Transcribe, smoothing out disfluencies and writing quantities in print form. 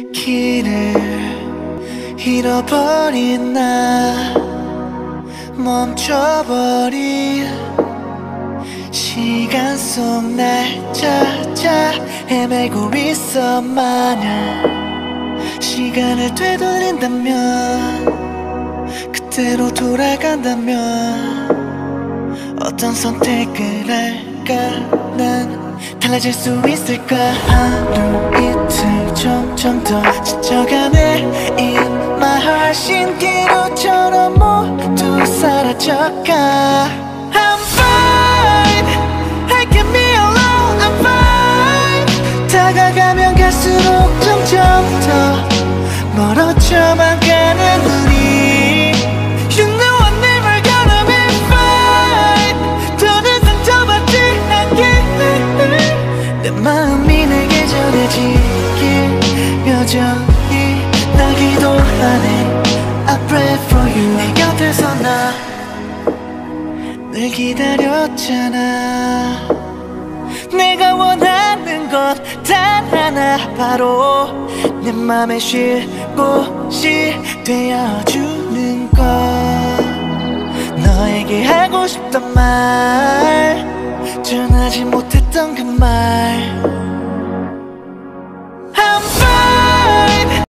길을 잃어버린 나 멈춰버린 시간 속 날 찾아 헤매고 있어. 만약 시간을 되돌린다면 그때로 돌아간다면 어떤 선택을 할까. 난 달라질 수 있을까. 하루 이틀 점점 더 지쳐가네. In my heart 신기루처럼 모두 사라져가. I'm fine, I can be alone. I'm fine. 다가가면 갈수록 점점 더 멀어져만 가는 우리. You know I'm never gonna be fine. 더 이상 좁아지 않게 내 마음이 내게 전해지길 여전히 날 기도하네. I pray for you. 내 곁에서 나 늘 기다렸잖아. 내가 원하는 것 단 하나, 바로 내 맘에 쉴 곳이 되어주는 것. 너에게 하고 싶단 말, 전하지 못했던 그 말. I'm